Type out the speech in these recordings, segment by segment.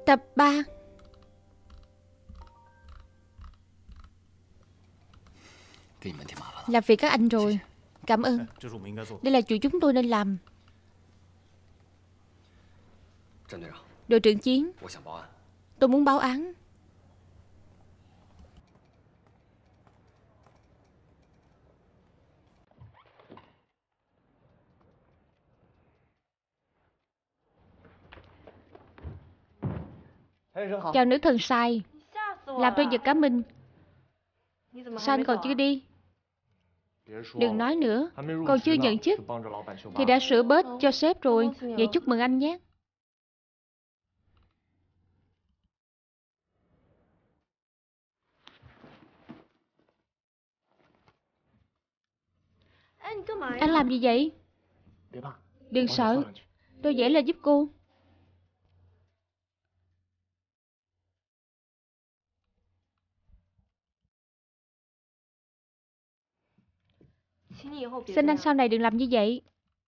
Tập 3. Làm phiền các anh rồi. Cảm ơn. Đây là chuyện chúng tôi nên làm. Đội trưởng Chiến, tôi muốn báo án. Chào nữ thần sai. Làm tôi giật cả mình. Sao anh còn chưa đi? Đừng nói nữa. Còn chưa nhận chức thì đã sửa bớt cho sếp rồi. Vậy chúc mừng anh nhé. Anh làm gì vậy? Đừng sợ. Tôi vẽ lên giúp cô. Xin anh sau này đừng làm như vậy.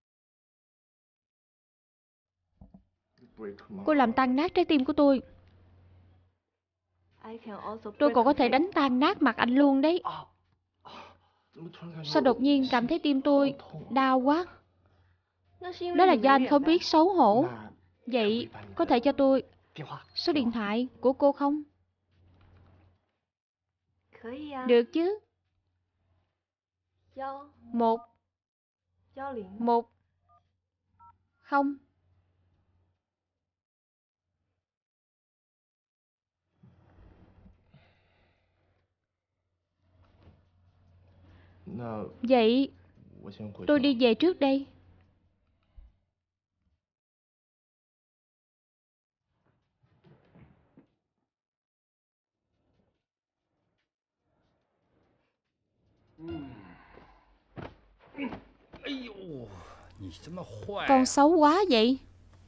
Cô làm tan nát trái tim của tôi. Tôi còn có thể đánh tan nát mặt anh luôn đấy. Sao đột nhiên cảm thấy tim tôi đau quá? Đó là do anh không biết xấu hổ. Vậy có thể cho tôi số điện thoại của cô không? Được chứ. 1 1 0. Vậy tôi đi về trước đây. Con xấu quá vậy.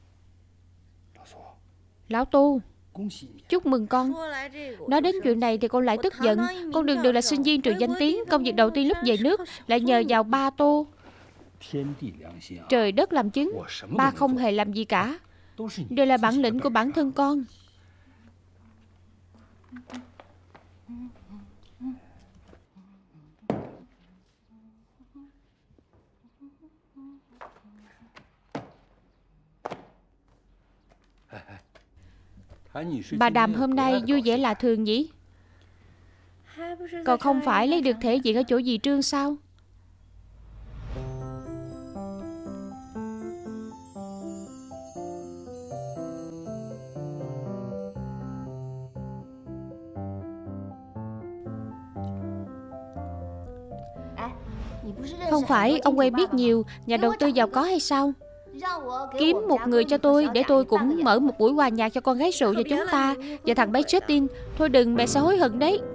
Lão Tu, chúc mừng con. Nói đến chuyện này thì con lại tức giận. Con đường đường là sinh viên trường danh tiếng. Công việc đầu tiên lúc về nước lại nhờ vào ba Tô. Trời đất làm chứng, ba không hề làm gì cả. Đều là bản lĩnh của bản thân con. Bà Đàm hôm nay vui vẻ lạ thường nhỉ? Còn không phải lấy được thể diện ở chỗ dì Trương sao? Không phải ông quen biết nhiều nhà đầu tư giàu có hay sao? Kiếm một người cho tôi, để tôi cũng mở một buổi hòa nhạc cho con gái rượu cho chúng ta và thằng bé Justin. Thôi đừng, mẹ sẽ hối hận đấy.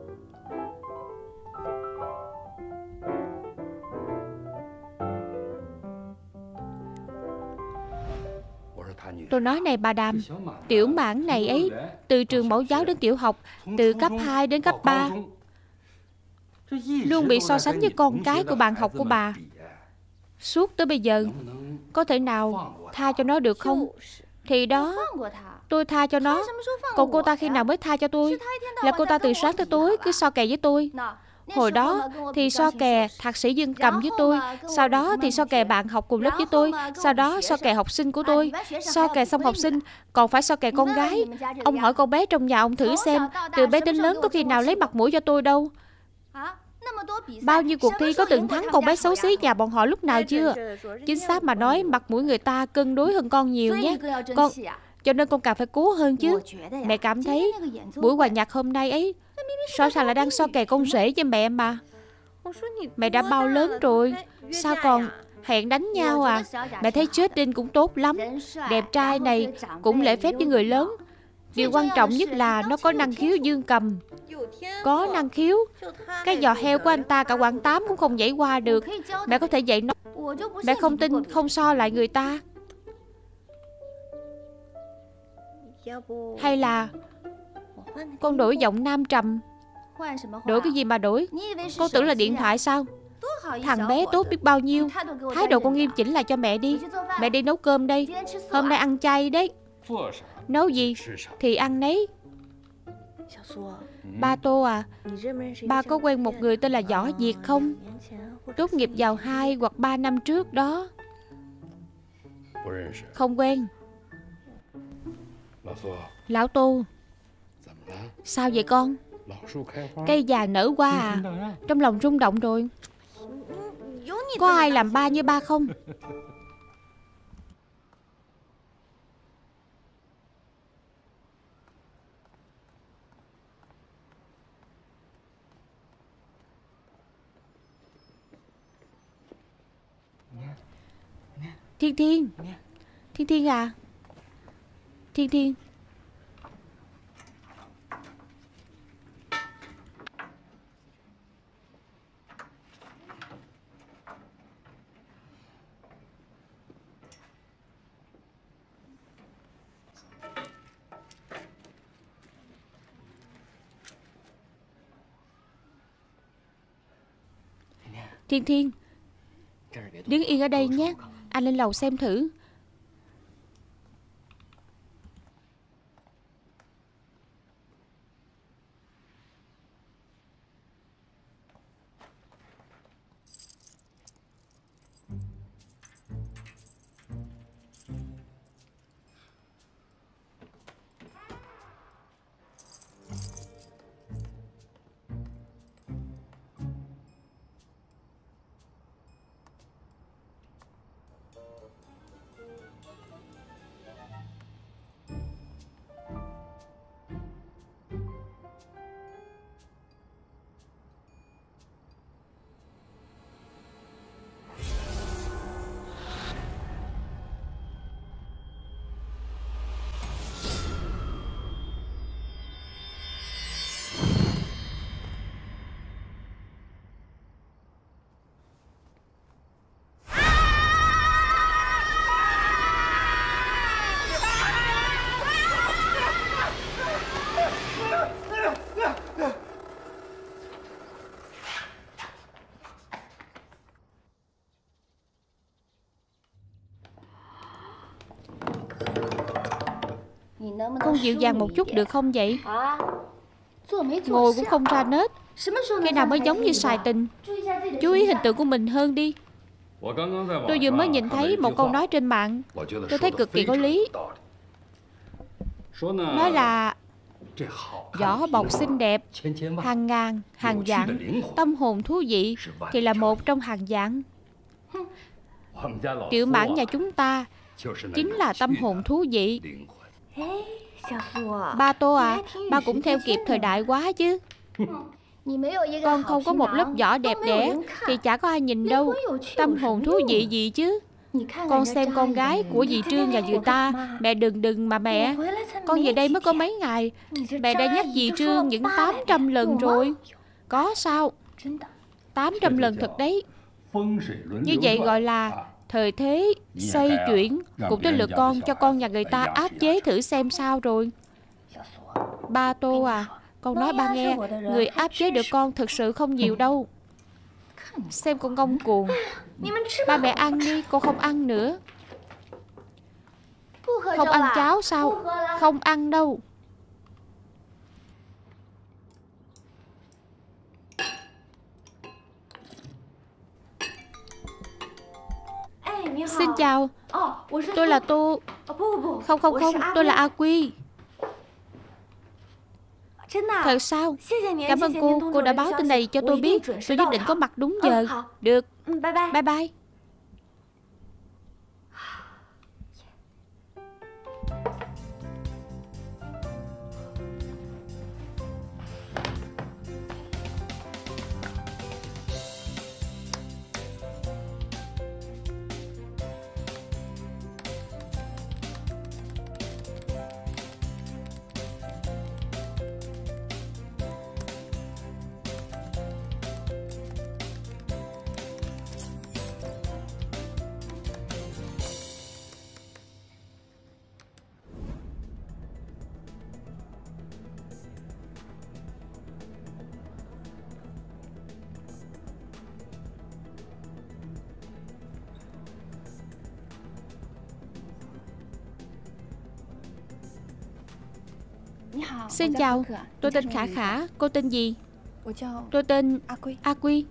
Tôi nói này bà Đàm, tiểu mãn này ấy, từ trường mẫu giáo đến tiểu học, từ cấp 2 đến cấp 3, luôn bị so sánh với con cái của bạn học của bà. Suốt tới bây giờ, có thể nào tha cho nó được không? Thì đó, tôi tha cho nó. Còn cô ta khi nào mới tha cho tôi? Là cô ta từ sáng tới tối cứ so kè với tôi. Hồi đó thì so kè thạc sĩ Dương Cầm với tôi. Sau đó thì so kè bạn học cùng lớp với tôi. Sau đó so kè học sinh của tôi. So kè xong học sinh, còn phải so kè con gái. Ông hỏi con bé trong nhà ông thử xem, từ bé đến lớn có khi nào lấy mặt mũi cho tôi đâu. Bao nhiêu cuộc thi có từng thắng con bé xấu xí nhà bọn họ lúc nào chưa? Chính xác mà nói, mặt mũi người ta cân đối hơn con nhiều nhé. Con, cho nên con càng phải cố hơn chứ. Mẹ cảm thấy buổi hòa nhạc hôm nay ấy, rõ ràng là đang so kè con rể với mẹ mà. Mẹ đã bao lớn rồi, sao còn hẹn đánh nhau à? Mẹ thấy Justin cũng tốt lắm, đẹp trai này, cũng lễ phép với người lớn. Điều quan trọng nhất là nó có năng khiếu Dương Cầm. Có năng khiếu. Cái giò heo của anh ta cả quãng 8 cũng không nhảy qua được. Mẹ có thể dạy nó. Mẹ không tin, không so lại người ta. Hay là con đổi giọng nam trầm? Đổi cái gì mà đổi? Con tưởng là điện thoại sao? Thằng bé tốt biết bao nhiêu. Thái độ con nghiêm chỉnh lại cho mẹ đi. Mẹ đi nấu cơm đây. Hôm nay ăn chay đấy. Nấu gì thì ăn nấy. Ba Tô à, ba có quen một người tên là Võ Việt không? Tốt nghiệp vào 2 hoặc 3 năm trước đó. Không quen. Lão Tô, sao vậy con? Cây già nở hoa à? Trong lòng rung động rồi. Có ai làm ba như ba không? Thiên Thiên, Thiên Thiên à, Thiên Thiên. Thiên Thiên, đứng yên ở đây nhé. Anh lên lầu xem thử. Con dịu dàng một chút được không vậy? Ngồi cũng không ra nết. Khi nào mới giống như sài tình? Chú ý hình tượng của mình hơn đi. Tôi vừa mới nhìn thấy một câu nói trên mạng, tôi thấy cực kỳ có lý. Nói là vỏ bọc xinh đẹp, hàng ngàn, hàng vạn, tâm hồn thú vị thì là một trong hàng vạn. Tiểu Mãn nhà chúng ta chính là tâm hồn thú vị. Ba Tô à, ba cũng theo kịp thời đại quá chứ. Con không có một lớp vỏ đẹp đẽ thì chả có ai nhìn đâu. Tâm hồn thú vị gì chứ. Con xem con gái của dì Trương nhà người ta. Mẹ đừng mà mẹ. Con về đây mới có mấy ngày, mẹ đã nhắc dì Trương những 800 lần rồi. Có sao? 800 lần thật đấy. Như vậy gọi là thời thế xoay chuyển. Cũng tới lượt con cho con nhà người ta áp chế thử xem sao rồi. Ba Tô à, con nói ba nghe, người áp chế được con thực sự không nhiều đâu. Xem con ngông cuồng. Ba mẹ ăn đi, con không ăn nữa. Không ăn cháo sao? Không ăn đâu. Xin chào. Tôi là Tô. Không, tôi là A Quy. Thật sao? Cảm ơn cô đã báo tin này cho tôi biết. Tôi nhất định có mặt đúng giờ. Được. Bye bye. Xin chào, tôi tên Khả Khả. Cô tên gì? Tôi tên A Quy.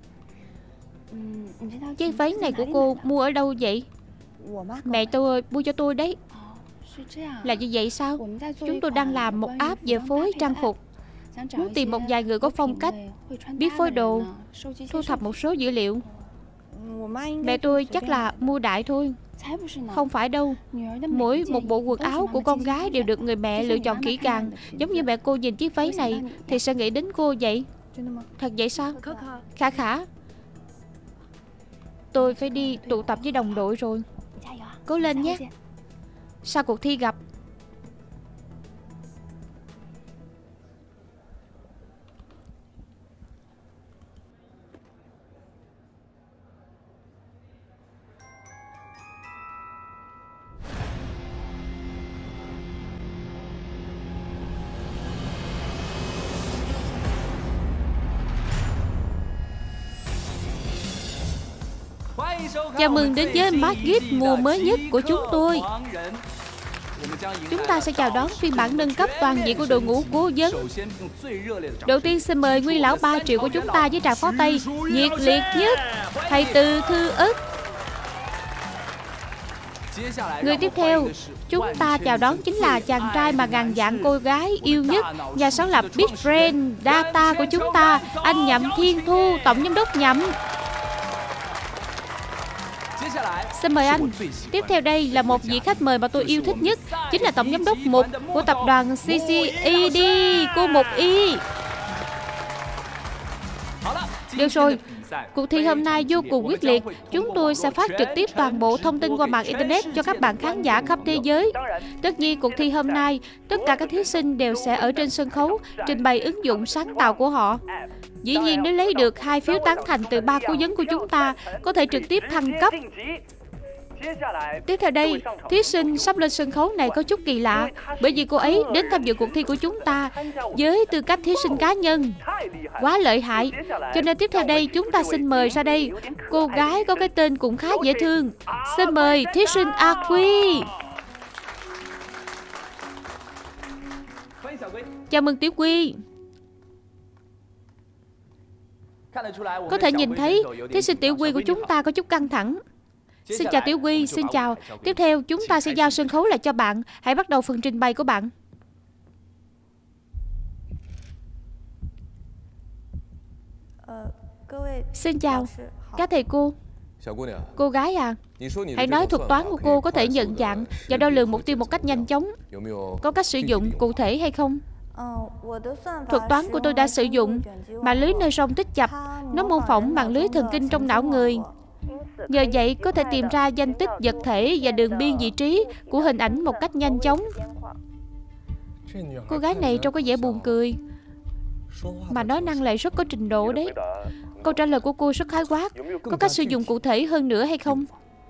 Chiếc váy này của cô mua ở đâu vậy? Mẹ tôi mua cho tôi đấy. Là như vậy sao? Chúng tôi đang làm một app về phối trang phục, muốn tìm một vài người có phong cách, biết phối đồ, thu thập một số dữ liệu. Mẹ tôi chắc là mua đại thôi. Không phải đâu. Mỗi một bộ quần áo của con gái đều được người mẹ lựa chọn kỹ càng. Giống như mẹ cô nhìn chiếc váy này thì sẽ nghĩ đến cô vậy. Thật vậy sao? Khả Khả, tôi phải đi tụ tập với đồng đội rồi. Cố lên nhé. Sau cuộc thi gặp. Chào mừng đến với Magic mùa mới nhất của chúng tôi. Chúng ta sẽ chào đón phiên bản nâng cấp toàn diện của đội ngũ cố vấn. Đầu tiên xin mời nguyên lão 3 triệu của chúng ta với tràng pháo tay nhiệt liệt nhất, thầy Từ Thư Ức. Người tiếp theo chúng ta chào đón chính là chàng trai mà ngàn vạn cô gái yêu nhất, nhà sáng lập Big Friend Data của chúng ta, anh Nhậm Thiên Thu, tổng giám đốc Nhậm. Xin mời anh. Tiếp theo đây là một vị khách mời mà tôi yêu thích nhất, chính là tổng giám đốc Mục của tập đoàn CCED, cô Mục Y. Được rồi, cuộc thi hôm nay vô cùng quyết liệt. Chúng tôi sẽ phát trực tiếp toàn bộ thông tin qua mạng Internet cho các bạn khán giả khắp thế giới. Tất nhiên, cuộc thi hôm nay, tất cả các thí sinh đều sẽ ở trên sân khấu trình bày ứng dụng sáng tạo của họ. Dĩ nhiên, nếu lấy được 2 phiếu tán thành từ 3 cố vấn của chúng ta, có thể trực tiếp thăng cấp. Tiếp theo đây, thí sinh sắp lên sân khấu này có chút kỳ lạ, bởi vì cô ấy đến tham dự cuộc thi của chúng ta với tư cách thí sinh cá nhân. Quá lợi hại. Cho nên tiếp theo đây chúng ta xin mời ra đây cô gái có cái tên cũng khá dễ thương. Xin mời thí sinh A Quy. Chào mừng Tiểu Quy. Có thể nhìn thấy thí sinh Tiểu Quy của chúng ta có chút căng thẳng. Xin chào Tiểu Quy, xin chào. Tiếp theo chúng ta sẽ giao sân khấu lại cho bạn. Hãy bắt đầu phần trình bày của bạn. Xin chào các thầy cô. Cô gái à, hãy nói thuật toán của cô có thể nhận dạng và đo lường mục tiêu một cách nhanh chóng. Có cách sử dụng cụ thể hay không? Thuật toán của tôi đã sử dụng mạng lưới nơ rong tích chập. Nó mô phỏng mạng lưới thần kinh trong não người. Nhờ vậy có thể tìm ra danh tích vật thể và đường biên vị trí của hình ảnh một cách nhanh chóng. Cô gái này trông có vẻ buồn cười, mà nói năng lại rất có trình độ đấy. Câu trả lời của cô rất khái quát. Có cách sử dụng cụ thể hơn nữa hay không?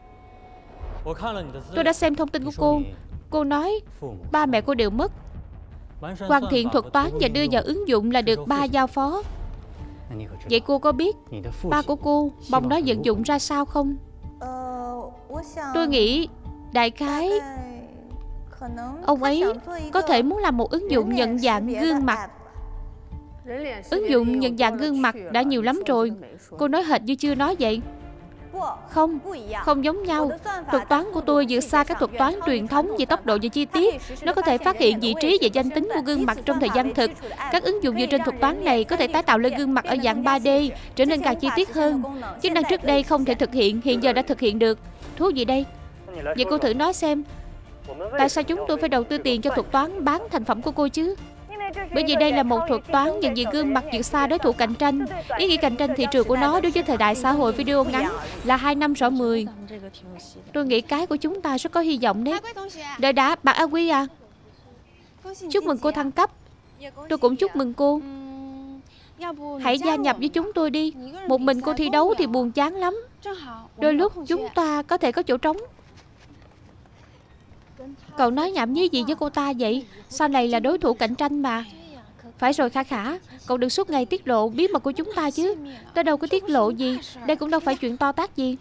Tôi đã xem thông tin của cô. Cô nói ba mẹ cô đều mất. Hoàn thiện thuật toán và đưa vào ứng dụng là được 3 giao phó. Vậy cô có biết ba của cô mong nó vận dụng ra sao không? Tôi nghĩ đại khái ông ấy có thể muốn làm một ứng dụng nhận dạng gương mặt. Ứng dụng nhận dạng gương mặt đã nhiều lắm rồi. Cô nói hệt như chưa nói vậy. Không giống nhau. Thuật toán của tôi vượt xa các thuật toán truyền thống về tốc độ và chi tiết. Nó có thể phát hiện vị trí và danh tính của gương mặt trong thời gian thực. Các ứng dụng dựa trên thuật toán này có thể tái tạo lên gương mặt ở dạng 3D, trở nên càng chi tiết hơn. Chức năng trước đây không thể thực hiện, hiện giờ đã thực hiện được. Thú vị đây. Vậy cô thử nói xem, tại sao chúng tôi phải đầu tư tiền cho thuật toán bán thành phẩm của cô chứ? Bởi vì đây là một thuật toán nhận diện gương mặt vượt xa đối thủ cạnh tranh. Ý nghĩa cạnh tranh thị trường của nó đối với thời đại xã hội video ngắn là 2 năm rõ 10. Tôi nghĩ cái của chúng ta rất có hy vọng đấy. Đợi đã, bạn A Quy à, chúc mừng cô thăng cấp. Tôi cũng chúc mừng cô. Hãy gia nhập với chúng tôi đi. Một mình cô thi đấu thì buồn chán lắm. Đôi lúc chúng ta có thể có chỗ trống. Cậu nói nhảm nhí gì với cô ta vậy? Sau này là đối thủ cạnh tranh mà. Phải rồi Khả Khả, cậu đừng suốt ngày tiết lộ bí mật của chúng ta chứ. Tôi đâu có tiết lộ gì. Đây cũng đâu phải chuyện to tát gì.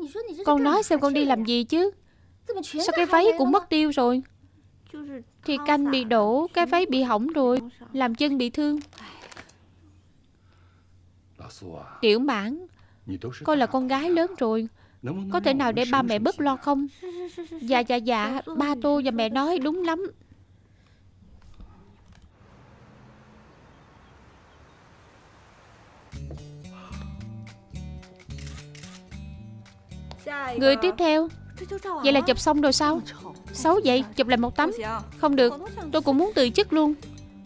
Con nói xem con đi làm gì chứ? Sao cái váy cũng mất tiêu rồi? Thì canh bị đổ, cái váy bị hỏng rồi, làm chân bị thương. Tiểu Mãn, con là con gái lớn rồi, có thể nào để ba mẹ bớt lo không? Dạ, ba tôi và mẹ nói đúng lắm. Người tiếp theo. Vậy là chụp xong rồi sao? Xấu vậy, chụp lại một tấm. Không được, tôi cũng muốn từ chức luôn.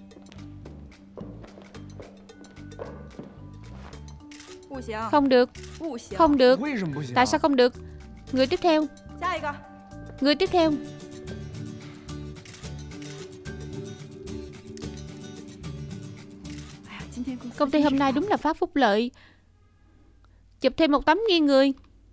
Không được. Không được. Tại sao không được? Người tiếp theo. Người tiếp theo. Công ty hôm nay đúng là phát phúc lợi. Chụp thêm một tấm nghiêng người.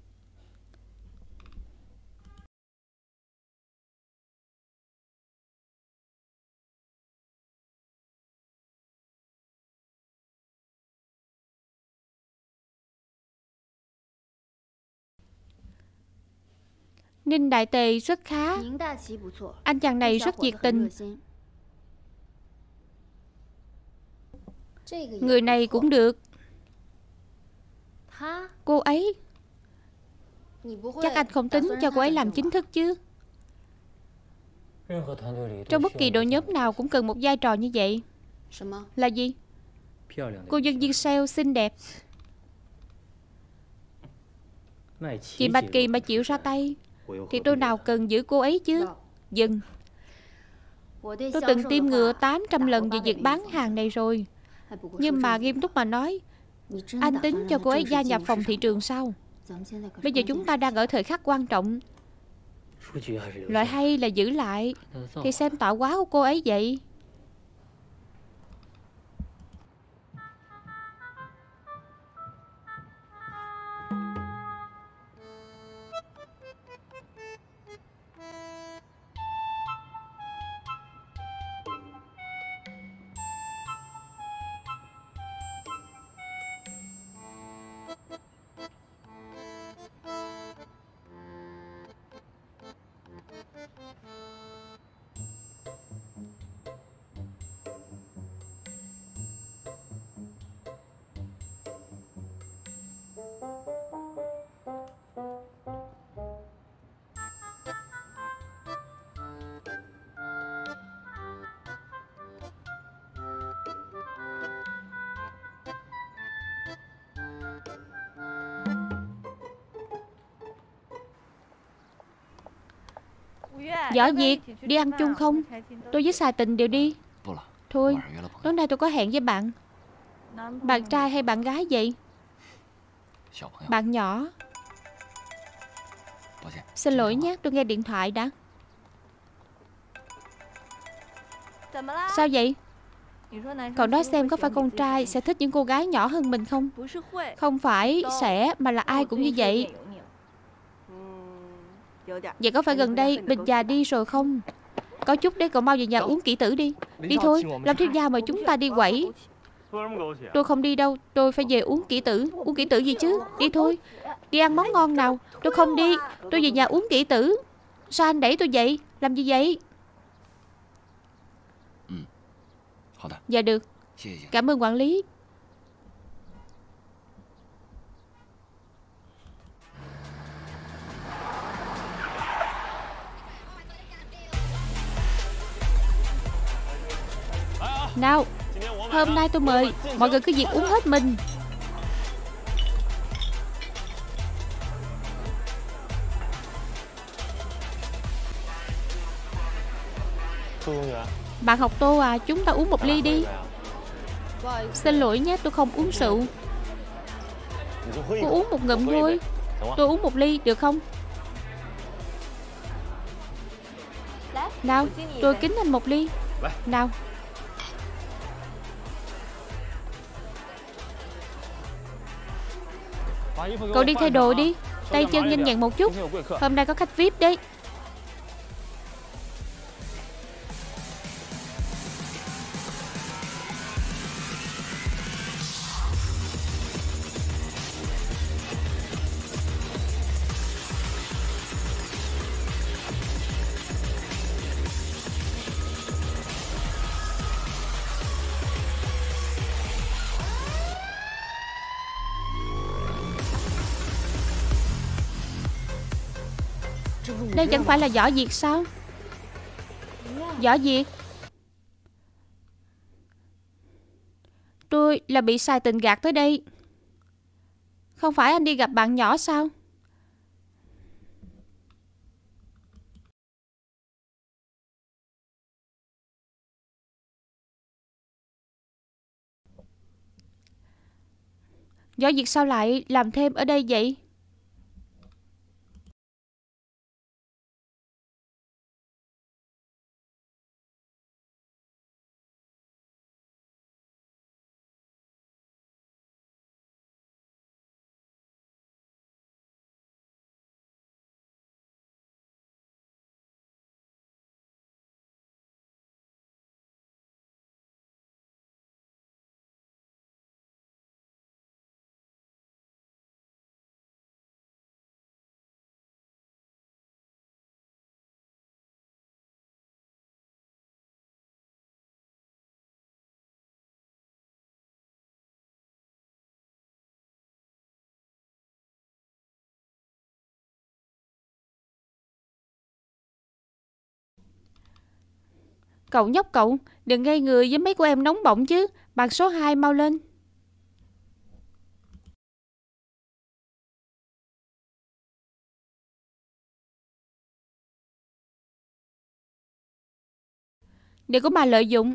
Ninh đại tề rất khá. Anh chàng này rất nhiệt tình. Người này cũng được. Cô ấy, chắc anh không tính cho cô ấy làm chính thức chứ? Trong bất kỳ đội nhóm nào cũng cần một vai trò như vậy. Là gì? Cô nhân viên sale xinh đẹp. Chị Bạch Kỳ mà chịu ra tay thì tôi nào cần giữ cô ấy chứ. Dừng. Tôi từng tiêm ngừa 800 lần về việc bán hàng này rồi. Nhưng mà nghiêm túc mà nói, anh tính cho cô ấy gia nhập phòng thị trường sao? Bây giờ chúng ta đang ở thời khắc quan trọng. Loại hay là giữ lại thì xem tạo hóa của cô ấy vậy. Võ Việt, đi ăn chung không? Tôi với Sài Tình đều đi. Thôi, tối nay tôi có hẹn với bạn. Bạn trai hay bạn gái vậy? Bạn nhỏ. Xin lỗi nhé, tôi nghe điện thoại đã. Sao vậy? Cậu nói xem có phải con trai sẽ thích những cô gái nhỏ hơn mình không? Không phải sẽ, mà là ai cũng như vậy. Vậy có phải gần đây Bình già đi rồi không? Có chút đấy, cậu mau về nhà uống kỷ tử đi. Đi thôi, Lâm thiếu gia mời chúng ta đi quẩy. Tôi không đi đâu, tôi phải về uống kỷ tử. Uống kỷ tử gì chứ? Đi thôi, đi ăn món ngon nào. Tôi không đi, tôi về nhà uống kỷ tử. Sao anh đẩy tôi vậy? Làm gì vậy? Dạ được. Cảm ơn quản lý. Nào, hôm nay tôi mời mọi người cứ việc uống hết mình. Bạn học Tô à, chúng ta uống một ly đi. Xin lỗi nhé, tôi không uống rượu. Cô uống một ngụm thôi. Tôi uống một ly, được không? Nào, tôi kính anh một ly. Nào. Cậu đi thay đồ đi. Tay chân nhanh nhẹn một chút. Hôm nay có khách VIP đấy. Đây chẳng phải là Võ Việt sao? Võ Việt, tôi là bị sai tình gạt tới đây. Không phải anh đi gặp bạn nhỏ sao? Võ Việt sao lại làm thêm ở đây vậy? Cậu nhóc cậu, đừng gây người với mấy cô em nóng bỏng chứ. Bàn số 2 mau lên. Đừng có mà lợi dụng.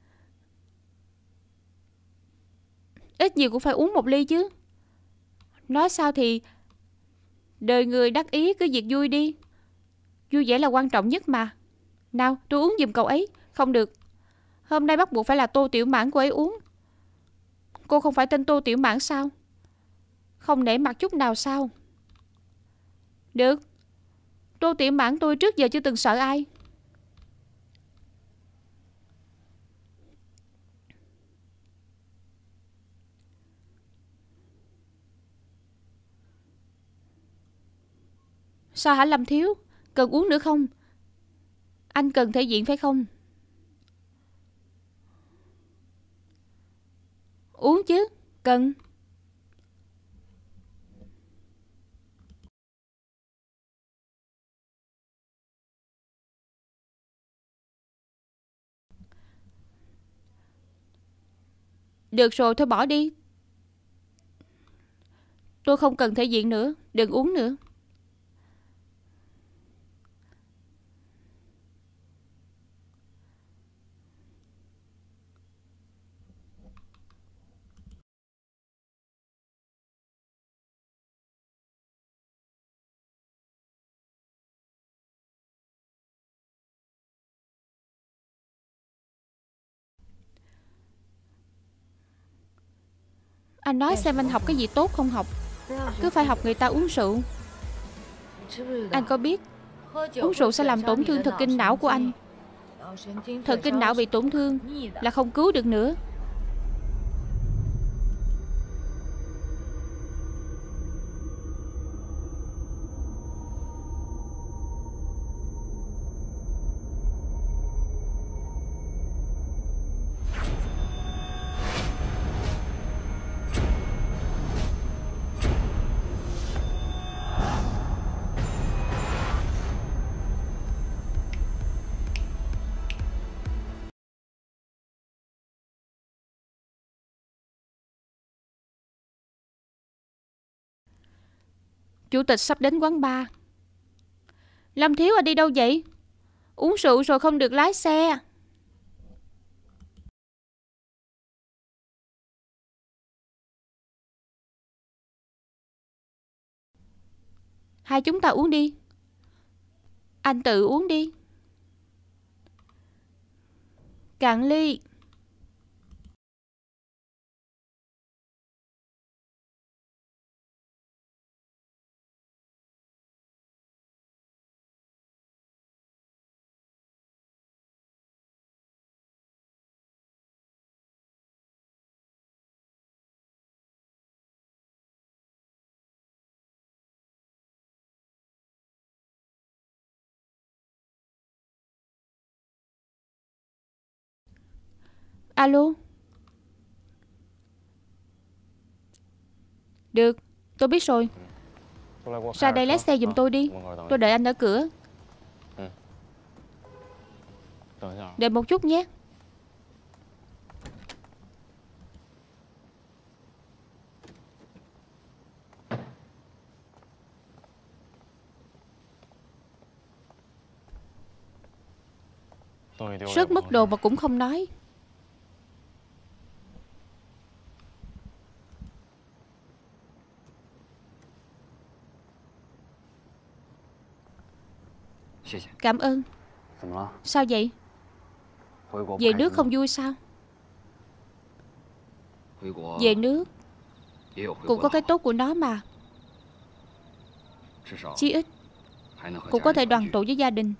Ít nhiều cũng phải uống một ly chứ. Nói sao thì đời người đắc ý, cứ việc vui đi. Vui vẻ là quan trọng nhất mà. Nào, tôi uống giùm cậu ấy. Không được, hôm nay bắt buộc phải là Tô Tiểu Mãn cô ấy uống. Cô không phải tên Tô Tiểu Mãn sao? Không nể mặt chút nào sao? Được, Tô Tiểu Mãn tôi trước giờ chưa từng sợ ai. Sao hả Lâm Thiếu? Cần uống nữa không? Anh cần thể diện phải không? Uống chứ, cần. Được rồi, thôi bỏ đi. Tôi không cần thể diện nữa, đừng uống nữa. Anh nói xem anh học cái gì tốt không học. Cứ phải học người ta uống rượu. Anh có biết uống rượu sẽ làm tổn thương thần kinh não của anh. Thần kinh não bị tổn thương là không cứu được nữa. Chủ tịch sắp đến quán bar. Lâm Thiếu à, đi đâu vậy? Uống rượu rồi không được lái xe. Hai chúng ta uống đi. Anh tự uống đi. Cạn ly. Alo. Được, tôi biết rồi. Ra đây lái xe giùm tôi đi. Tôi đợi anh ở cửa. Đợi một chút nhé. Rớt mất đồ mà cũng không nói. Cảm ơn. Sao vậy? Về nước không vui sao? Về nước cũng có cái tốt của nó mà. Chí ít cũng có thể đoàn tụ với gia đình.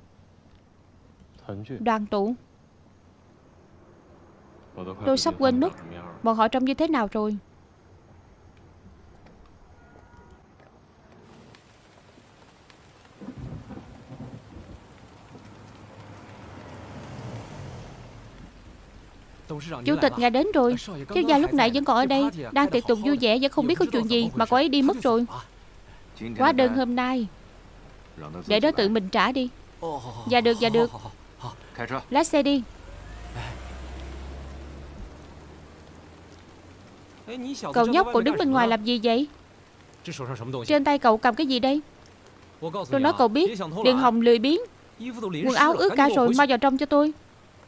Đoàn tụ? Tôi sắp quên mất bọn họ trông như thế nào rồi. Chủ tịch ngài đến rồi. Thiếu gia lúc nãy vẫn còn ở đây, đang tiệc tùng vui vẻ, vẫn không biết có chuyện gì mà cô ấy đi mất rồi. Hóa đơn hôm nay để đó tự mình trả đi. Dạ được, dạ được. Lái xe đi. Cậu nhóc, cậu đứng bên ngoài làm gì vậy? Trên tay cậu cầm cái gì đây? Tôi nói cậu biết, đừng hòng lười biếng. Quần áo ướt cả rồi, mau vào trong cho tôi.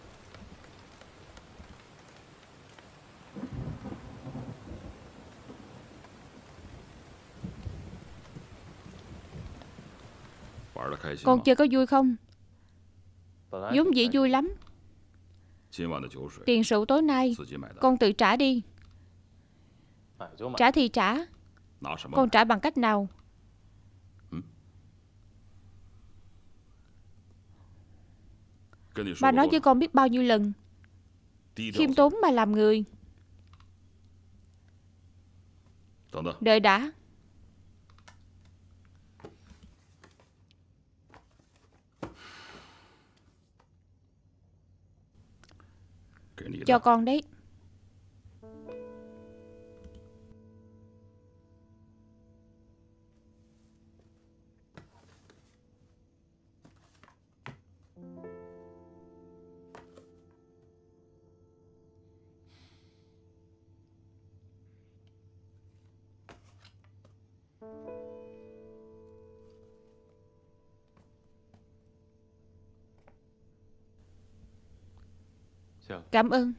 Con chơi có vui không? Vốn dĩ vui lắm. Tiền rượu tối nay con tự trả đi. Trả thì trả. Con trả bằng cách nào? Ba nói với con biết bao nhiêu lần, khiêm tốn mà làm người. Đợi đã. Cho con đấy. Cảm ơn.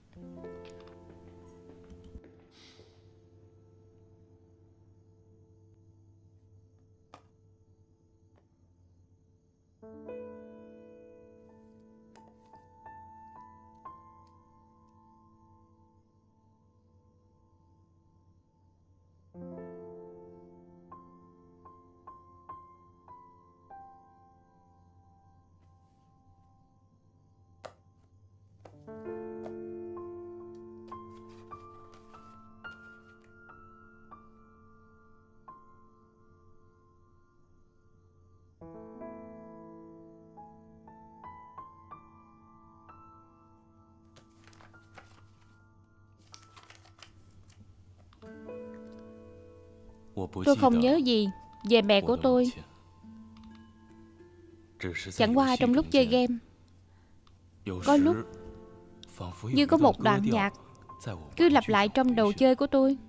Tôi không nhớ gì về mẹ của tôi. Chẳng qua trong lúc chơi game, có lúc như có một đoạn nhạc cứ lặp lại trong đầu chơi của tôi.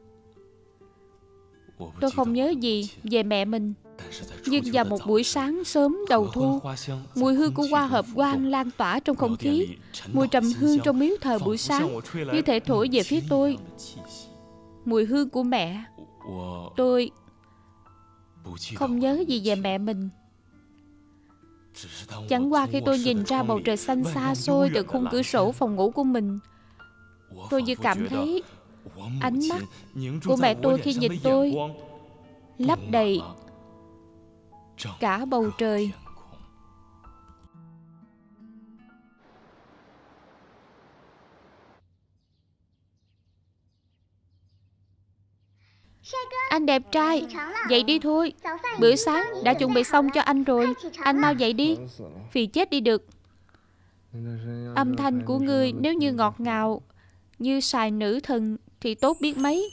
Tôi không nhớ gì về mẹ mình. Nhưng vào một buổi sáng sớm đầu thu, mùi hương của hoa hợp quang lan tỏa trong không khí. Mùi trầm hương trong miếu thờ buổi sáng như thể thổi về phía tôi. Mùi hương của mẹ. Tôi không nhớ gì về mẹ mình. Chẳng qua khi tôi nhìn ra bầu trời xanh xa xôi từ khung cửa sổ phòng ngủ của mình, tôi như cảm thấy ánh mắt của mẹ tôi khi nhìn tôi lấp đầy cả bầu trời. Anh đẹp trai, dậy đi thôi. Bữa sáng đã chuẩn bị xong cho anh rồi. Anh mau dậy đi. Phì chết đi được. Âm thanh của ngươi nếu như ngọt ngào như sài nữ thần thì tốt biết mấy.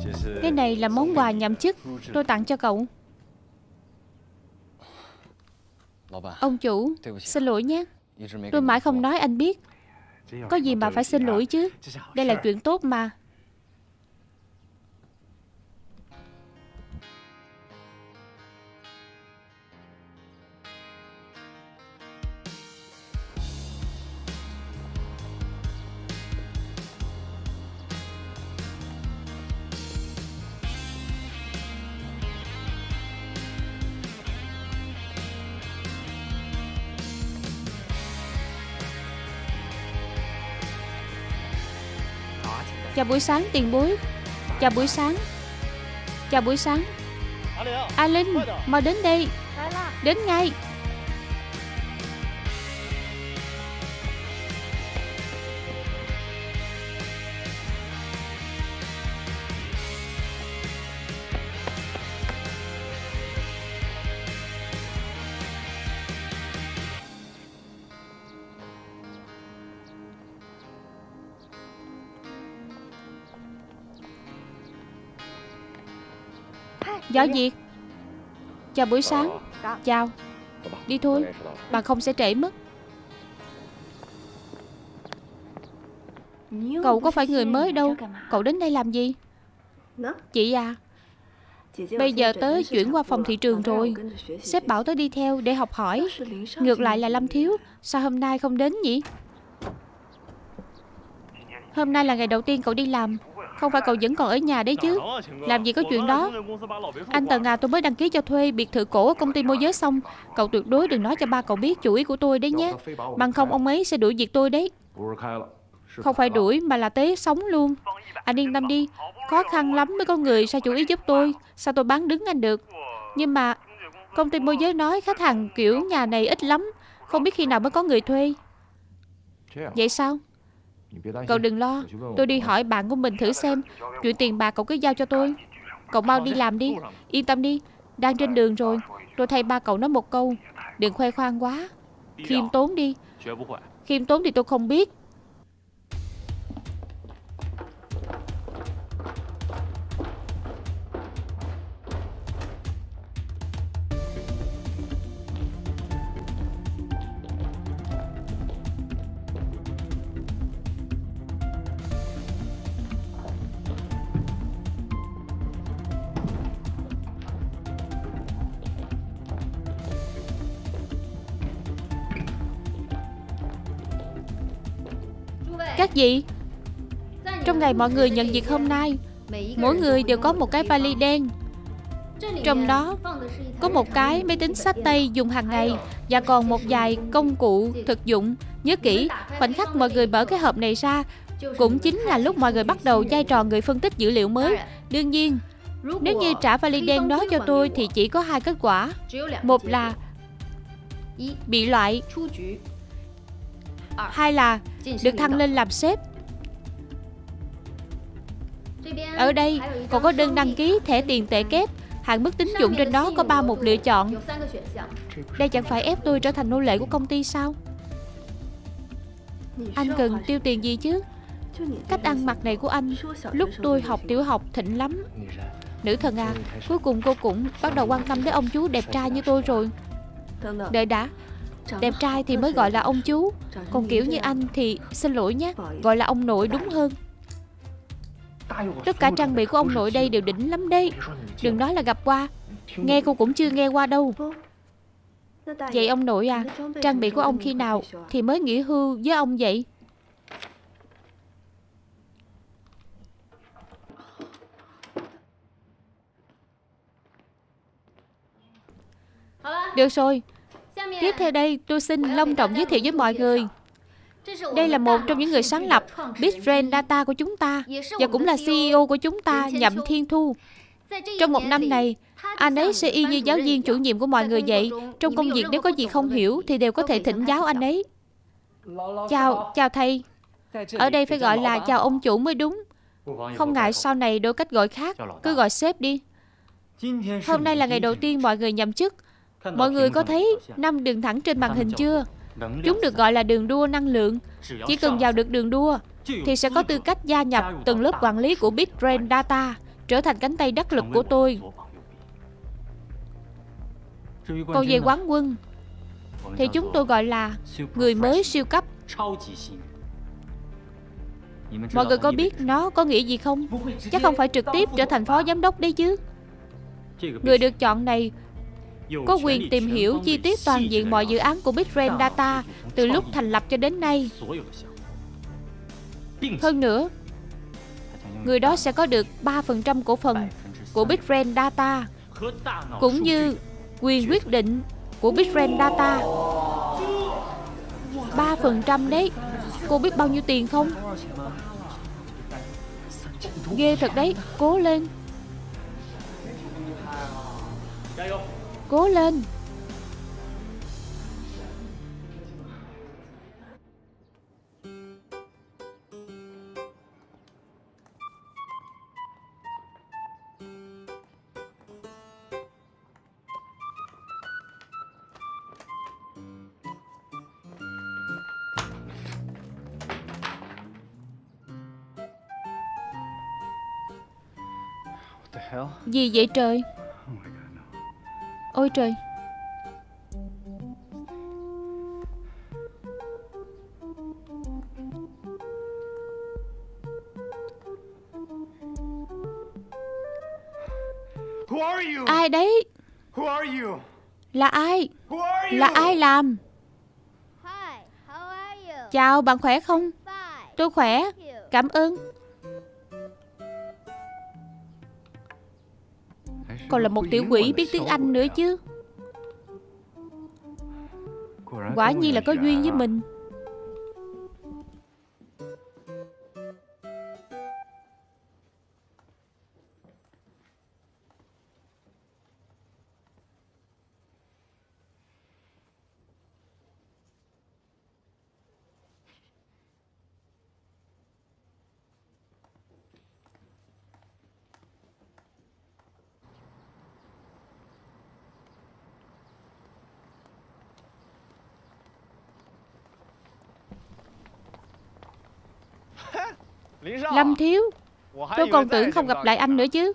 Cái này là món quà nhậm chức tôi tặng cho cậu. Ông chủ, xin lỗi nhé. Tôi mãi không nói anh biết. Có gì mà phải xin lỗi chứ. Đây là chuyện tốt mà. Chào buổi sáng tiền bối. Chào buổi sáng. Chào buổi sáng. A Linh, mau đến đây. Đến ngay. Giáo Diệt. Chào buổi sáng. Chào. Đi thôi, bà không sẽ trễ mất. Cậu có phải người mới đâu. Cậu đến đây làm gì? Chị à, bây giờ tớ chuyển qua phòng thị trường rồi. Sếp bảo tớ đi theo để học hỏi. Ngược lại là Lâm Thiếu. Sao hôm nay không đến nhỉ? Hôm nay là ngày đầu tiên cậu đi làm. Không phải cậu vẫn còn ở nhà đấy chứ? Làm gì có chuyện đó. Anh Tần à, tôi mới đăng ký cho thuê biệt thự cổ ở công ty môi giới xong. Cậu tuyệt đối đừng nói cho ba cậu biết chủ ý của tôi đấy nhé. Bằng không ông ấy sẽ đuổi việc tôi đấy. Không phải đuổi mà là tế sống luôn. Anh yên tâm đi. Khó khăn lắm mới có người sai chủ ý giúp tôi. Sao tôi bán đứng anh được? Nhưng mà công ty môi giới nói khách hàng kiểu nhà này ít lắm. Không biết khi nào mới có người thuê. Vậy sao? Cậu đừng lo. Tôi đi hỏi bạn của mình thử xem. Chuyện tiền bạc cậu cứ giao cho tôi. Cậu mau đi làm đi. Yên tâm đi. Đang trên đường rồi. Tôi thay ba cậu nói một câu. Đừng khoe khoang quá. Khiêm tốn đi. Khiêm tốn thì tôi không biết. Các vị, trong ngày mọi người nhận việc hôm nay, mỗi người đều có một cái vali đen. Trong đó có một cái máy tính xách tay dùng hàng ngày và còn một vài công cụ thực dụng. Nhớ kỹ, khoảnh khắc mọi người mở cái hộp này ra cũng chính là lúc mọi người bắt đầu vai trò người phân tích dữ liệu mới. Đương nhiên, nếu như trả vali đen đó cho tôi thì chỉ có hai kết quả. Một là bị loại, hai là được thăng lên làm sếp. Ở đây còn có đơn đăng ký thẻ tiền tệ kép. Hạn mức tín dụng trên đó có 3 mục lựa chọn. Đây chẳng phải ép tôi trở thành nô lệ của công ty sao? Anh cần tiêu tiền gì chứ? Cách ăn mặc này của anh lúc tôi học tiểu học thịnh lắm. Nữ thần à, cuối cùng cô cũng bắt đầu quan tâm đến ông chú đẹp trai như tôi rồi. Đợi đã. Đẹp trai thì mới gọi là ông chú. Còn kiểu như anh thì xin lỗi nhé, gọi là ông nội đúng hơn. Tất cả trang bị của ông nội đây đều đỉnh lắm đấy. Đừng nói là gặp qua. Nghe cô cũng chưa nghe qua đâu. Vậy ông nội à, trang bị của ông khi nào thì mới nghỉ hưu với ông vậy? Được rồi. Tiếp theo đây tôi xin long trọng giới thiệu với mọi người. Đây là một trong những người sáng lập Bitbrain Data của chúng ta và cũng là CEO của chúng ta, Nhậm Thiên Thu. Trong một năm này, anh ấy sẽ y như giáo viên chủ nhiệm của mọi người vậy. Trong công việc nếu có gì không hiểu thì đều có thể thỉnh giáo anh ấy. Chào thầy. Ở đây phải gọi là chào ông chủ mới đúng. Không ngại sau này đổi cách gọi khác, cứ gọi sếp đi. Hôm nay là ngày đầu tiên mọi người nhậm chức. Mọi người có thấy 5 đường thẳng trên màn hình chưa? Chúng được gọi là đường đua năng lượng. Chỉ cần vào được đường đua thì sẽ có tư cách gia nhập tầng lớp quản lý của Bitbrain Data. trở thành cánh tay đắc lực của tôi. Còn về quán quân thì chúng tôi gọi là người mới siêu cấp. Mọi người có biết nó có nghĩa gì không? Chắc không phải trực tiếp trở thành phó giám đốc đấy chứ. Người được chọn này có quyền tìm hiểu chi tiết toàn diện mọi dự án của Big Brain Data từ lúc thành lập cho đến nay. Hơn nữa, người đó sẽ có được 3% cổ phần của Big Brain Data, cũng như quyền quyết định của Big Brain Data. 3% đấy. Cô biết bao nhiêu tiền không? Ghê thật đấy. Cố lên. Cố lên. Gì vậy trời? Ôi trời. Ai đấy? Là ai? Là ai làm? Chào, bạn khỏe không? Tôi khỏe, cảm ơn. Còn là một tiểu quỷ biết tiếng Anh nữa chứ. Quả nhiên là có duyên với mình. Lâm Thiếu, tôi còn tưởng không gặp lại anh nữa chứ.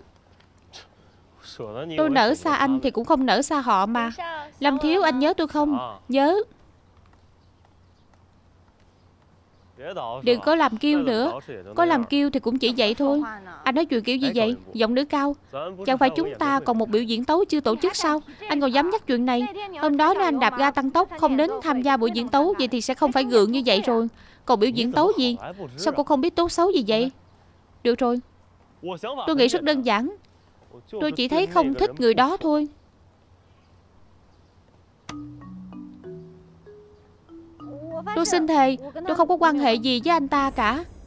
Tôi nỡ xa anh thì cũng không nỡ xa họ mà. Lâm Thiếu, anh nhớ tôi không? Nhớ. Đừng có làm kiêu nữa. Có làm kiêu thì cũng chỉ vậy thôi. Anh nói chuyện kiểu gì vậy? Giọng nữ cao. Chẳng phải chúng ta còn một biểu diễn tấu chưa tổ chức sao? Anh còn dám nhắc chuyện này? Hôm đó nếu anh đạp ga tăng tốc không đến tham gia buổi diễn tấu, vậy thì sẽ không phải gượng như vậy rồi. Còn biểu diễn tấu gì? Sao cô không biết tốt xấu gì vậy? Được rồi, tôi nghĩ rất đơn giản. Tôi chỉ thấy không thích người đó thôi. Tôi xin thề, tôi không có quan hệ gì với anh ta cả.